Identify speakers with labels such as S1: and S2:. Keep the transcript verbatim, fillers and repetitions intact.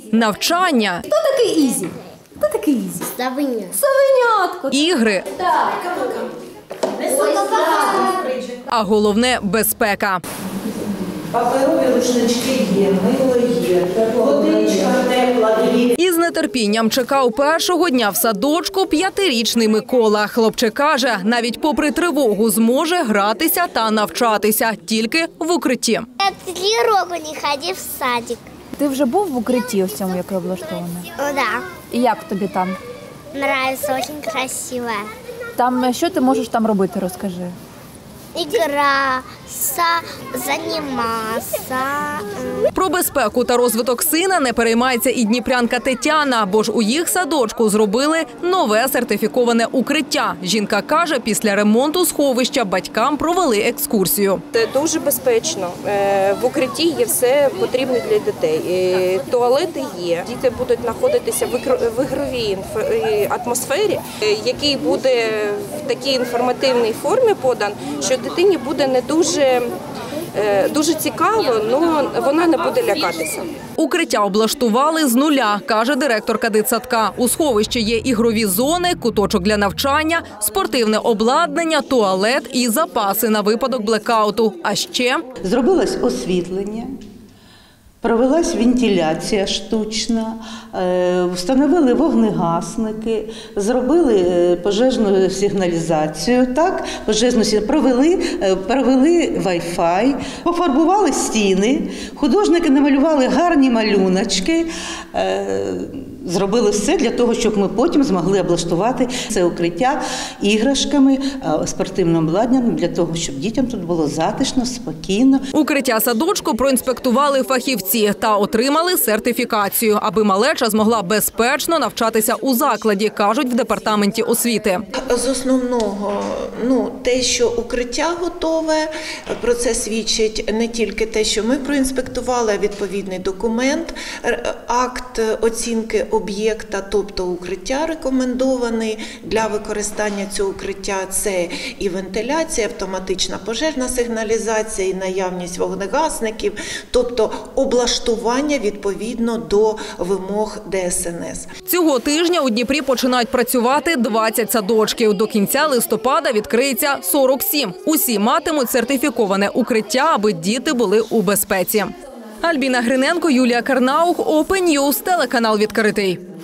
S1: навчання.
S2: Хто такий Ізі? Хто такий Ізі?
S3: Савиня.
S2: Совенятко.
S1: Ігри. А головне – безпека.
S4: Паперові рушнички є, мило є, водичка тепла, дві.
S1: Із нетерпінням чекав першого дня в садочку п'ятирічний Микола. Хлопчик каже, навіть попри тривогу зможе гратися та навчатися, тільки в укритті.
S3: Я три роки не ходив в садик.
S2: Ти вже був в укритті ось цьому, яке облаштоване?
S3: О, да.
S2: І як тобі там?
S3: Нравится, очень красиво.
S2: Там що ти можеш там робити, розкажи.
S3: Игра, заниматься.
S1: Про безпеку та розвиток сина не переймається і дніпрянка Тетяна, бо ж у їх садочку зробили нове сертифіковане укриття. Жінка каже, після ремонту сховища батькам провели екскурсію.
S5: Це дуже безпечно. В укритті є все потрібне для дітей. Туалети є. Діти будуть знаходитися в ігровій атмосфері, який буде в такій інформативній формі подан, що дитині буде не дуже, дуже цікаво, але вона не буде лякатися.
S1: Укриття облаштували з нуля, каже директорка дитсадка. У сховищі є ігрові зони, куточок для навчання, спортивне обладнання, туалет і запаси на випадок блекауту. А ще
S6: зробилось освітлення. Провелась вентиляція штучна, встановили вогнегасники, зробили пожежну сигналізацію, так, пожежну провели, провели вай-фай, пофарбували стіни, художники намалювали гарні малюночки, зробили все для того, щоб ми потім змогли облаштувати це укриття іграшками, спортивним обладнанням, для того, щоб дітям тут було затишно, спокійно.
S1: Укриття садочку проінспектували фахівці та отримали сертифікацію, аби малеча змогла безпечно навчатися у закладі, кажуть в департаменті освіти.
S4: З основного, ну, те, що укриття готове, про це свідчить не тільки те, що ми проінспектували, а відповідний документ, акт оцінки об'єкта, тобто укриття рекомендований для використання цього укриття. Це і вентиляція, автоматична пожежна сигналізація, і наявність вогнегасників, тобто облаштування відповідно до вимог Д S N S.
S1: Цього тижня у Дніпрі починають працювати двадцять садочків. До кінця листопада відкриється сорок сім. Усі матимуть сертифіковане укриття, аби діти були у безпеці. Альбіна Гриненко, Юлія Карнаух, Open News, телеканал «Відкритий».